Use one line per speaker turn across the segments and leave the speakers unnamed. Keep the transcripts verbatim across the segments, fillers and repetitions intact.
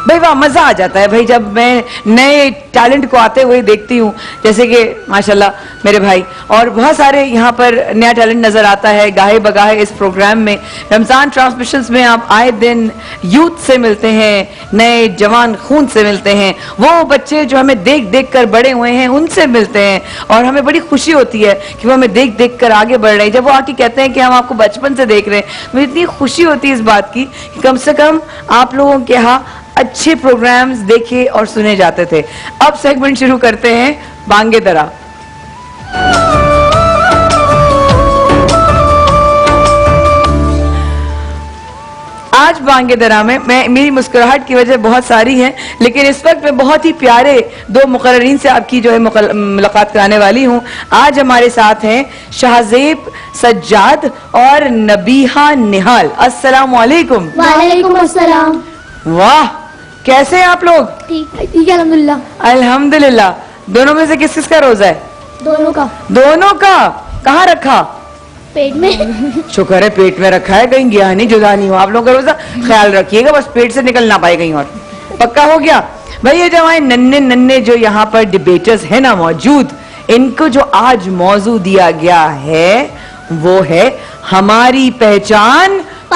भाई वाह, मजा आ जाता है भाई जब मैं नए टैलेंट को आते हुए देखती हूँ, जैसे कि माशाल्लाह मेरे भाई, और बहुत सारे यहाँ पर नया टैलेंट नजर आता है गाहे बगाहे इस प्रोग्राम में। रमजान ट्रांसमिशंस में आप आए दिन यूथ से मिलते हैं, नए जवान खून से मिलते हैं, वो बच्चे जो हमें देख देख कर बड़े हुए हैं उनसे मिलते हैं, और हमें बड़ी खुशी होती है कि वो हमें देख देख कर आगे बढ़ रहे हैं। जब वो आके कहते हैं कि हम आपको बचपन से देख रहे हैं, मुझे इतनी खुशी होती है इस बात की कि कम से कम आप लोगों के यहाँ अच्छे प्रोग्राम्स देखे और सुने जाते थे। अब सेगमेंट शुरू करते हैं बांगे दरा। आज बांगे दरा में मैं, मेरी मुस्कुराहट की वजह बहुत सारी है, लेकिन इस वक्त मैं बहुत ही प्यारे दो मुकर्रीन से आपकी जो है मुलाकात कराने वाली हूँ। आज हमारे साथ हैं शाहजेब सज्जाद और नबीहा निहाल। अस्सलाम वालेकुम।
वालेकुम अस्सलाम।
वाह, कैसे हैं आप लोग?
ठीक ठीक है, अल्हम्दुलिल्लाह।
अल्हम्दुलिल्लाह। दोनों में से किस किस का रोजा है?
दोनों का।
दोनों का। कहाँ रखा?
पेट में।
शुक्र है पेट में रखा है, कहीं गया नहीं, जुदा नहीं हो। आप लोग का रोजा ख्याल रखिएगा, बस पेट से निकल ना पाए कहीं और। पक्का हो गया भाई। ये जो हमारे नन्हे नन्हे जो यहाँ पर डिबेटर्स है ना मौजूद, इनको जो आज मौजू दिया गया है वो है हमारी पहचान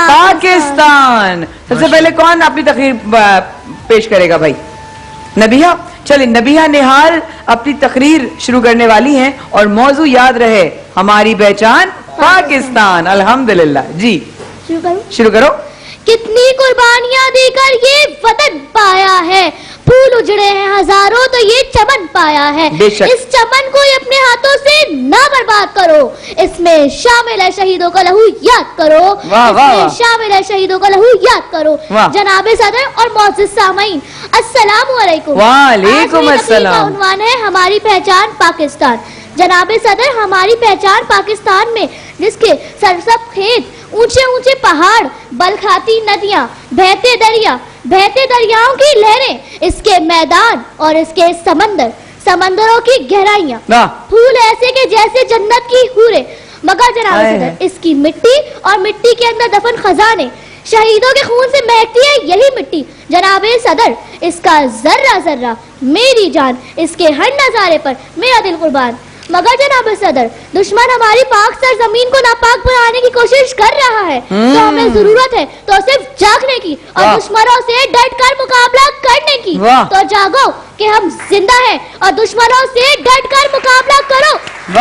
पाकिस्तान। सबसे पहले कौन अपनी तकरीर पेश करेगा भाई? नबीहा। चलिए, नबीहा निहाल अपनी तकरीर शुरू करने वाली हैं और मौजू याद रहे हमारी पहचान पाकिस्तान। अल्हम्दुलिल्लाह जी,
शुरू करो।
शुरू करो।
कितनी कुर्बानियां देकर ये वतन पाया है, फूल उजड़े हैं हजारों तो ये चमन पाया है। इस चमन को ये अपने हाथों से ना बर्बाद करो, इसमें शामिल है शहीदों का लहू याद करो।
वाह, वाह,
इसमें शामिल है शहीदों का लहू याद करो। जनाबे सदर और मौजूद सामीन, अस्सलाम वालेकुम।
वालेकुम अस्सलाम।
उन्वान है हमारी पहचान पाकिस्तान। जनाबे सदर, हमारी पहचान पाकिस्तान में जिसके सरसब्ज़ खेत, ऊंचे ऊंचे पहाड़, बलखाती नदियां, बहते दरिया, बहते दरियाओं की लहरें, इसके मैदान और इसके समंदर, समंदरों की गहराइयां, फूल ऐसे के जैसे जन्नत की हूरें, मगर जनाब सदर इसकी मिट्टी और मिट्टी के अंदर दफन खजाने, शहीदों के खून से महकती है यही मिट्टी। जनाबे सदर, इसका जर्रा जर्रा मेरी जान, इसके हर नजारे पर मेरा दिल कुर्बान। मगर जनाब सदर, दुश्मन हमारी पाक सरजमीन को नापाक बनाने की कोशिश कर रहा है, तो हमें जरूरत है तो सिर्फ जागने की और दुश्मनों से डट कर मुकाबला करने की। तो जागो कि हम जिंदा हैं और दुश्मनों से डट कर मुकाबला करो,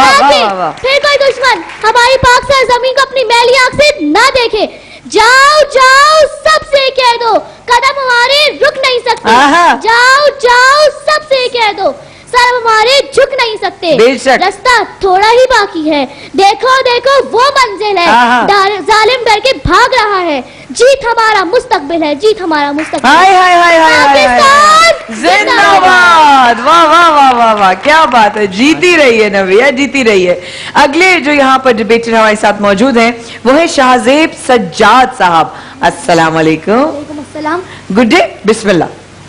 फिर कोई दुश्मन हमारी पाक सरजमीन को अपनी मैली आंख से ना देखे। जाओ जाओ सबसे कह दो, कदम हमारे रुक नहीं सकते। जाओ जाओ सबसे कह दो, सर हमारे झुक नहीं सकते। रास्ता थोड़ा ही बाकी है, देखो देखो वो मंजिल है, जालिम डर के भाग रहा है। जीत हमारा मुस्तकबिल है, जीत हमारा मुस्तकबिल।
हाय हाय हाय हाय हाय, जिंदाबाद। वाह वाह वाह वाह वाह, क्या बात है, जीती रही है नबिया, जीती रही है। अगले जो यहाँ पर डिबेटर हमारे साथ मौजूद हैं वो है शाहजेब सज्जाद साहब। अस्सलाम वालेकुम।
अस्सलाम।
गुड डे, बिस्मिल्लाह।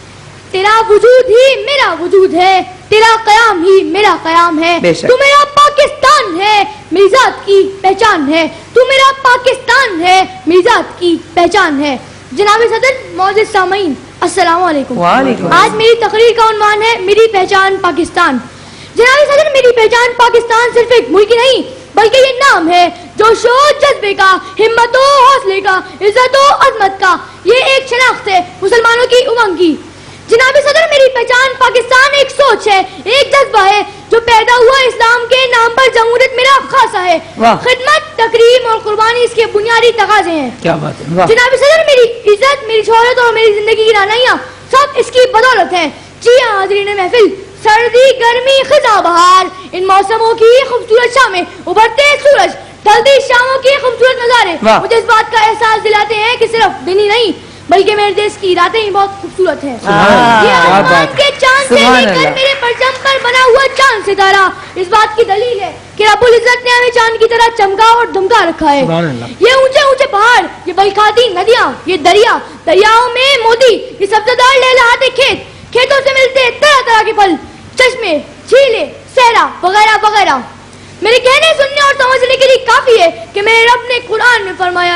तेरा वजूद ही मेरा वजूद है, तेरा कयाम ही मेरा कयाम है, तू मेरा पाकिस्तान है, मेरी जात की पहचान है, तू मेरा पाकिस्तान है, मेरी जात की पहचान है। जनाबे सदर, मौजूद सामीन, अस्सलाम वालेकुम। आज मेरी तकरीर का उन्वान है मेरी पहचान पाकिस्तान। जनाबे सदर, मेरी पहचान पाकिस्तान सिर्फ एक मुल्क नहीं बल्कि ये नाम है जोशो जज्बे का, हिम्मतो हौसले का, इज्जतो अजमत का। ये एक शनाख्त है मुसलमानों की उमंग की। जनाबे सदर, मेरी पहचान पाकिस्तान एक सोच है, एक जज्बा है जो पैदा हुआ इस्लाम के नाम पर। जमहूरियत मेरा खासा है, खिदमत, तकरीम और कुर्बानी इसके बुनियादी तकाजे हैं। क्या बात है। जनाबे सदर, मेरी इज्जत, मेरी शोहरत और मेरी जिंदगी की रानाइयाँ सब इसकी बदौलत है। जी हाँ हाज़रीन महफिल, सर्दी गर्मी खिज़ां बहार, इन मौसमों की खूबसूरत शामें, उभरते सूरज, ढलती शामों के खूबसूरत नजारे मुझे इस बात का एहसास दिलाते हैं कि सिर्फ दिन ही नहीं बल्कि मेरे देश की रातें ही बहुत खूबसूरत है। ये आसमान के चांद से लेकर मेरे परचम पर बना हुआ चांद सितारा इस बात की दलील है कि रब्बुल इज्जत ने हमें चांद की तरह चमका और धमका रखा है। ये ऊंचे ऊंचे पहाड़, ये बलखाती नदियाँ, ये दरिया, दरियाओं में मोती, ये सब्ज़दार लहलहाते खेत, खेतों से मिलते तरह तरह के फल, चश्मे, झीलें, सहरा वगैरह वगैरह। मेरे कहने सुनने और समझने के लिए काफी है कि मेरे रब ने कुरान में फरमाया है,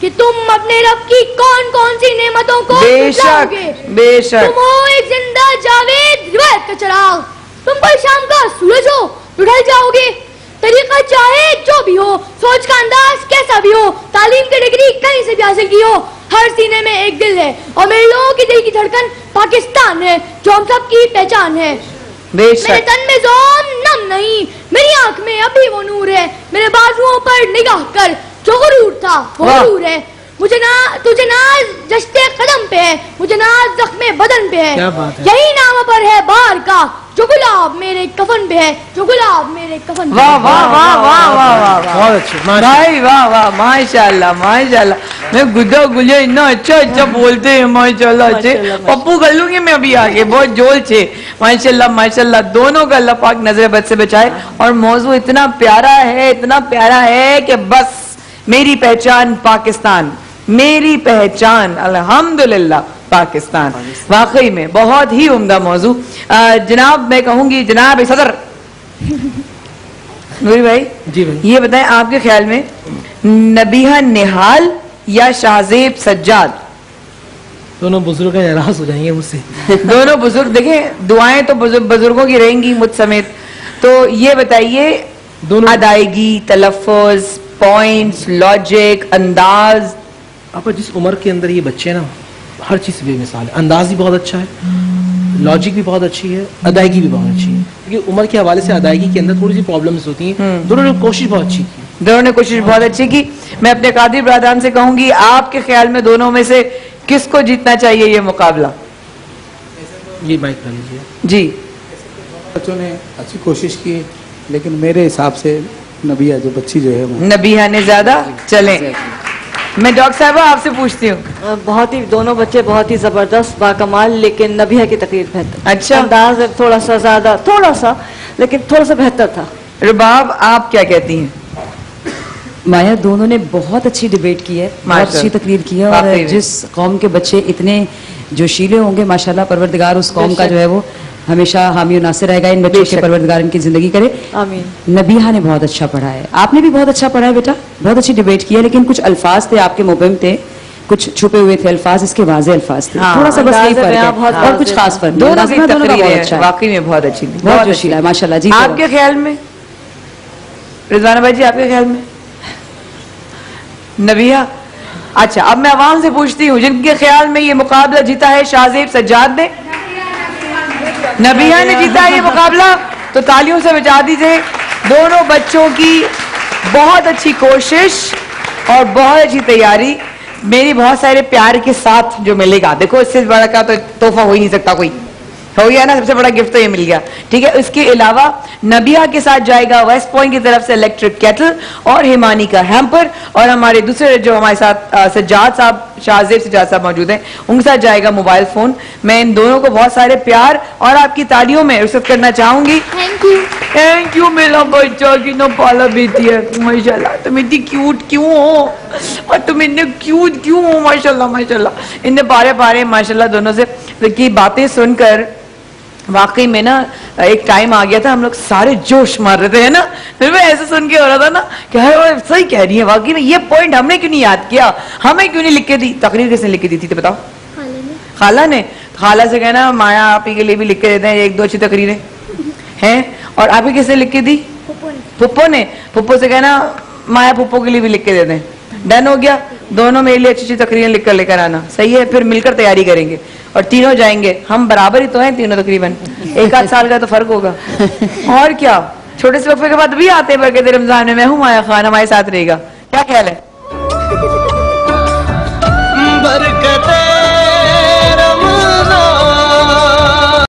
कि तुम अपने रब की कौन कौन सी नेमतों को
बेशक बेशक
तुम हो एक जिंदा जावेद रिवायत का चिराग, तुम कोई शाम का सूरज हो तो ढल जाओगे। तरीका चाहे जो भी हो, सोच का अंदाज कैसा भी हो, तालीम की डिग्री कहीं से भी हासिल की हो, हर सीने में एक दिल है और मेरे लोगों की दिल की धड़कन पाकिस्तान है जो हम सब की पहचान है। मेरे तन में ज़ोम नम नहीं, मेरी आंख में अभी वो नूर है, मेरे बाजुओं पर निगाह कर जो गुरूर था वो गुरूर है। मुझे ना तुझे नाज जश्ते कदम पे है, मुझे नाज जख्मे बदन पे है, यही नाम पर है बाहर का जो गुलाब मेरे कफन पे है, जो गुलाब मेरे कफन पे।
वाह वाह वाह वाह वाह वाह, बहुत अच्छे भाई, वाह वाह, माशाल्लाह माशाल्लाह। मैं गुदा गुलिया इतना अच्छा अच्छा बोलते हैं माशाल्लाह, अच्छे पप्पू कर लूंगी मैं अभी आगे, बहुत जोर से माशाल्लाह माशाल्लाह। दोनों का अल्लाह पाक नजर बद से बचाए। और मौजू इतना प्यारा है, इतना प्यारा है कि बस मेरी पहचान पाकिस्तान, मेरी पहचान अल्हम्दुलिल्लाह पाकिस्तान। वाकई में बहुत ही उम्दा मौजू। जनाब मैं कहूंगी जनाब सदर नूरी भाई जी भाई, ये बताएं आपके ख्याल में नबीहा निहाल या शाहजेब सज्जाद?
दोनों बुजुर्ग नाराज हो जाएंगे मुझसे।
दोनों बुजुर्ग, देखें दुआएं तो बुजुर्गों की रहेंगी मुझ समेत। तो ये बताइए दोनों अदायगी, तलफ़ुज़, पॉइंट्स, लॉजिक, अंदाज।
आप जिस उम्र के अंदर ये बच्चे ना हर चीज बेमिसाल है, अंदाज भी बहुत अच्छा है, लॉजिक भी बहुत अच्छी है, अदायगी भी बहुत अच्छी है। क्योंकि उम्र के हवाले से अदायगी के अंदर थोड़ी सी प्रॉब्लम्स होती हैं। दोनों ने कोशिश बहुत अच्छी की,
दोनों ने कोशिश बहुत अच्छी की। मैं अपने कादिर ब्रादान से कहूंगी आपके ख्याल में दोनों में से किसको जीतना चाहिए ये मुकाबला?
ये माइक कर लीजिए
जी।
बच्चों ने अच्छी कोशिश की, लेकिन मेरे हिसाब से नबिया जो बच्ची जो है
नबिया ने ज्यादा। चले मैं डॉक्टर साहबा आपसे पूछती हूँ।
बहुत ही दोनों बच्चे बहुत ही जबरदस्त बाकमाल, लेकिन नबिया की तकरीर बेहतर।
अच्छा,
अंदाज थोड़ा सा ज्यादा, थोड़ा सा लेकिन थोड़ा सा बेहतर था।
रुबाब आप क्या कहती हैं?
माया दोनों ने बहुत अच्छी डिबेट की है, बहुत अच्छी तकरीर की है। और जिस कौम के बच्चे इतने जोशीले होंगे माशाल्लाह, परवरदिगार उस कौम का जो है वो हमेशा हामी नासिर रहेगा। इन बच्चों के परवरदिगार इनकी जिंदगी करे, आमीन। नबीहा ने बहुत अच्छा पढ़ा है, आपने भी बहुत अच्छा पढ़ा है बेटा, बहुत अच्छी डिबेट की है। लेकिन कुछ अल्फाज थे आपके मुबहिम थे, कुछ छुपे हुए थे अल्फाज, इसके वाज़े अल्फाज थे। हाँ, थोड़ा सा बस यही फर्क है और कुछ खास फर्क।
दोनों की तकरीर है वाकई में बहुत अच्छी,
बहुत जोशीला है माशाल्लाह जी।
आपके ख्याल में रिजवाना भाई जी, आपके ख्याल में नबिया? अच्छा, अब मैं अवाम से पूछती हूँ जिनके ख्याल में ये मुकाबला जीता है शाहजेब सज्जाद ने, नबिया ने जीता है ये मुकाबला, तो तालियों से बजा दीजिए। दोनों बच्चों की बहुत अच्छी कोशिश और बहुत अच्छी तैयारी, मेरी बहुत सारे प्यार के साथ जो मिलेगा, देखो इससे बड़ा का तो तोहफा हो ही नहीं सकता कोई, हो गया ना, सबसे बड़ा गिफ्ट तो ये मिल गया, ठीक है। इसके अलावा नबिया के साथ जाएगा वेस्ट पॉइंट की तरफ से इलेक्ट्रिक केटल और हिमानी का हैम्पर, और हमारे दूसरे जो हमारे साथ सज्जाद साहब, शाहजेब सज्जाद साहब मौजूद हैं, उनके साथ जाएगा मोबाइल फोन। मैं इन दोनों को बहुत सारे प्यार और आपकी तालियों में रुखसत करना चाहूंगी।
थैंक यू,
थैंक यू मेरा बच्चा की नो पाला बेटी है माशाल्लाह, तुम इतनी क्यूट क्यों हो और तुम इतने क्यूट क्यों हो माशाल्लाह माशाल्लाह। इनने पारे पारे माशाल्लाह दोनों से की बातें सुनकर वाकई में ना एक टाइम आ गया था, हम लोग सारे जोश मार रहे थे, है ना। फिर मैं ऐसे सुन के हो रहा था ना कि अरे सही कह रही है, वाकई में ये पॉइंट हमने क्यों नहीं याद किया, हमें क्यों नहीं लिख के दी। तकरीर किसने लिख के दी थी तो बताओ? खाला ने। खाला से कहना माया आप ही के लिए भी लिख के देते हैं एक दो अच्छी तकरीरें हैं। और आप ही किसने लिख के दी? पुप्पो ने। पुप्पो से कहना माया पुप्पो के लिए भी लिख के देते हैं। डन हो गया, दोनों मेरे लिए अच्छी अच्छी तकरीरें लिख कर लेकर आना, सही है। फिर मिलकर तैयारी करेंगे और तीनों जाएंगे, हम बराबर ही तो हैं तीनों तकरीबन, एक आध साल का तो फर्क होगा और क्या। छोटे से वक्फे के बाद भी आते हैं बरकत रमजान में, मैं हूँ माया खान, हमारे साथ रहेगा, क्या ख्याल है?